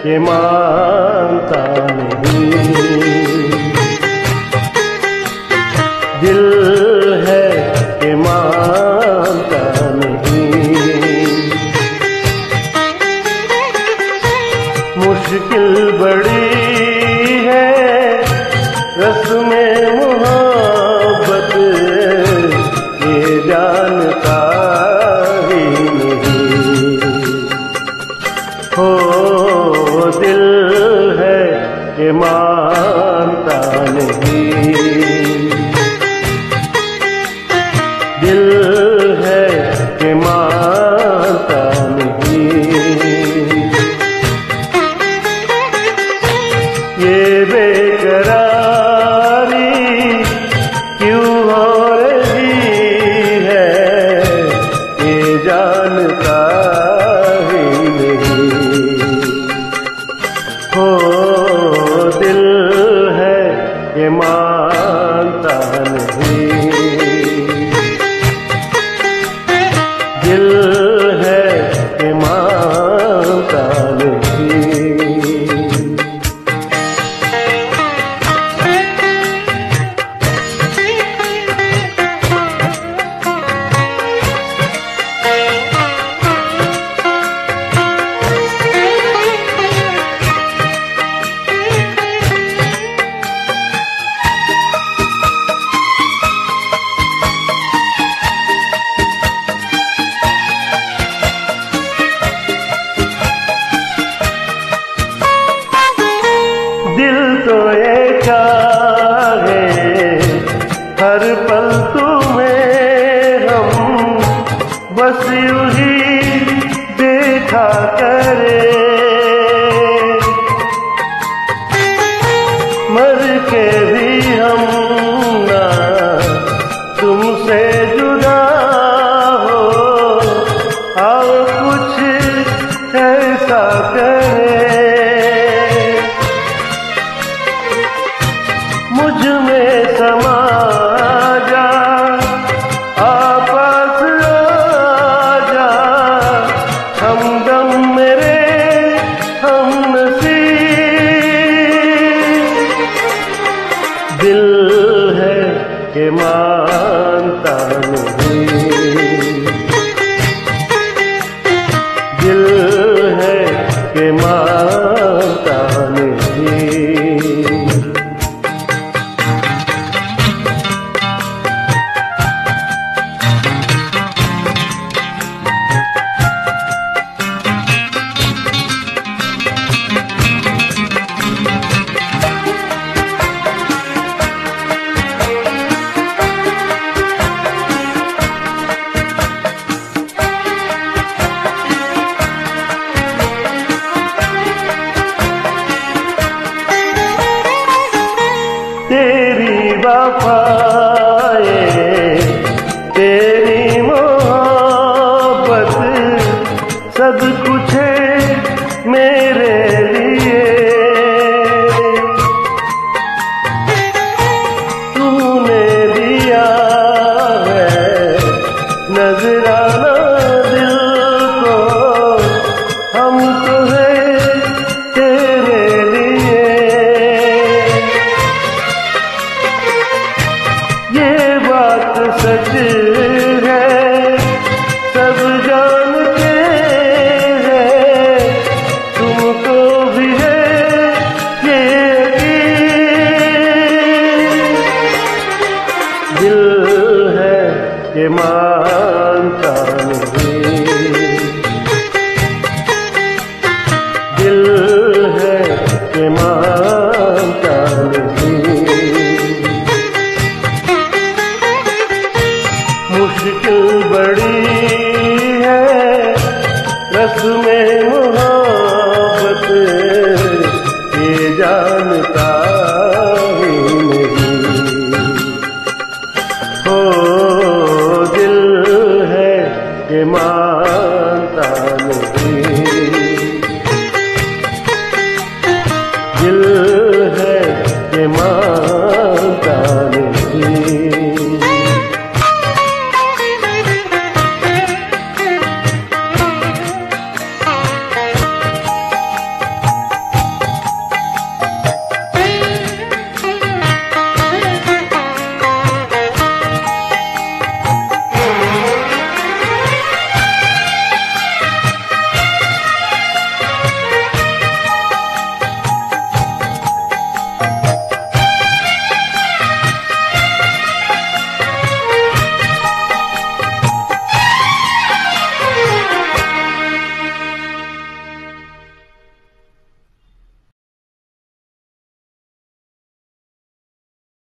कि मानता नहीं, दिल है कि मानता नहीं। मुश्किल बड़ी है रस्मे मोहब्बत, ये जानता ही नहीं। हो दिल है कि मानता नहीं, दिल है कि मानता नहीं। ये बेकरारी क्यों हो रही है, ये जानता ही नहीं। हो दिल है कि मानता नहीं, दिल है कि मानता नहीं। दिल तो ये चाहे हर पल तुम्हें हम बस यूं ही देखा करे, मर के भी हम ना तुमसे जुदा हो, आओ कुछ ऐसा करे। मुझ में समा जा, आपस आ जा, हमदम मेरे हम नसीब। दिल है कि मानता नहीं, दिल है कि मानता